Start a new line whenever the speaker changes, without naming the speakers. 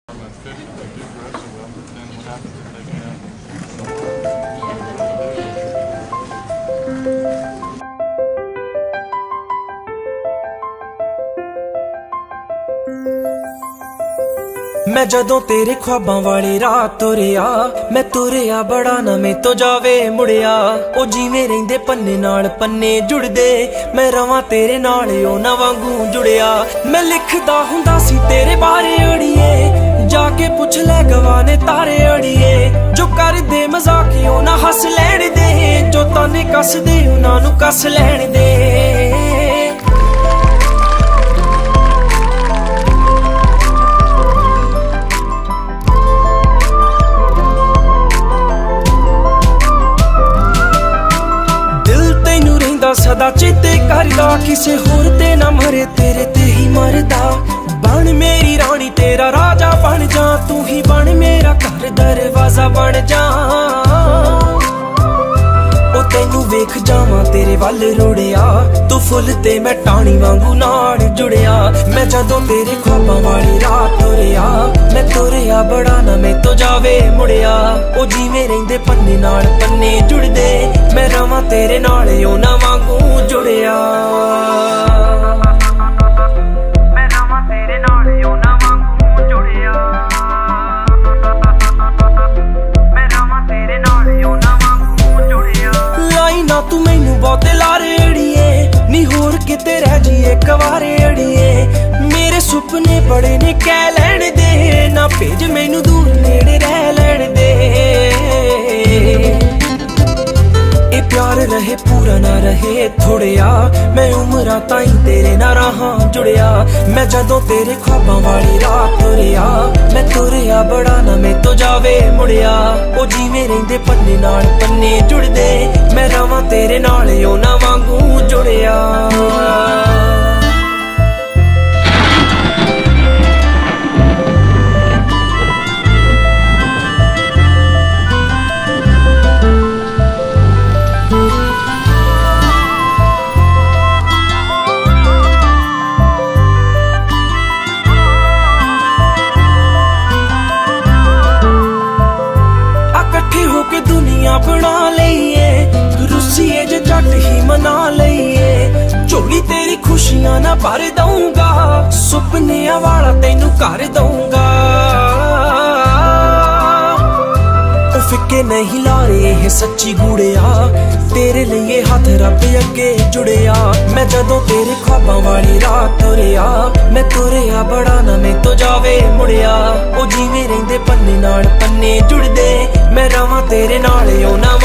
Fish, if they do grow so well, but then what happens if they get out?
मैं जदों तेरे ख्वाबां वाली रात तुरिया मैं तुरिया बड़ा ना मैं तो जावे मुड़िया ओ जिवें रहिंदे पन्ने नाल पन्ने जुड़दे मैं रवां तेरे नाल ओ ना वांगू जुड़िया मैं लिखदा हुंदा सी तेरे बारे अड़िए जाके पुछ ले गवाने तारे अड़िए जो कर दे मजाकियों ना हस लैण दे जो ताने कस दे उन्हां नूं कस लैण दे। सदा चेते करदा किसे होर ते ना मरे तेरे ते ही मरदा बन मेरी रानी तेरा राजा बन जा तू ही बन मेरा घर दरवाजा बन जा ओ तैनू वेख जावां तेरे वल रुड़िया तू फुल ते मैं टाणी वांगू नाल जुड़िया मैं जदों तेरे ख्वाबां वाली रात तुरिया मैं तुरिया बड़ा ना मैं तो जावे मुड़िया ओ जिवें रहिंदे पन्ने नाल पन्ने जुड़दे मैं रवां तेरे नाल ओ ना वांगू जुड़िया मैं रवां तेरे नाल ओ ना वांगू जुड़िया मैं रवां तेरे नाल ओ ना वांगू जुड़िया लाई ना तू मैनू बहुते लारे अड़िए नी होर किते रह जीए कवारे अड़िए मेरे सुपने बड़े ने कह लैण दे ना भेज मैनू दूर नेड़े रह लैण दे ए प्यार रहे पूरा ना रहे थोड़िया मैं उमरां ताईं तेरे ना रहां जुड़िया मैं जदों तेरे ख्वाबां वाली रात तुरिया मैं तुरिया बड़ा ना मैं तो जावे मुड़िया ओ जिवें रहिंदे पन्ने नाल पन्ने जुड़दे मैं रवां तेरे नाल ओ ना वांगू जुड़िया। बना लईए रुसीए जे जट ही मना लईए झोली तेरी खुशियां ना भर दूंगा सुपनिया वाला तेनू कर दूंगा फिक्के नहीं ला रहे है सच्ची गुड़िया तेरे लिए हाथ रब अगे जुड़िया मैं जदों तेरे ख्वाबां वाली रात तुरिया मैं तुरिया बड़ा ना मैं तो जावे मुड़िया ओ जिवें रहिंदे पन्ने नाल पन्ने जुड़दे मैं रवां तेरे नाल ओ ना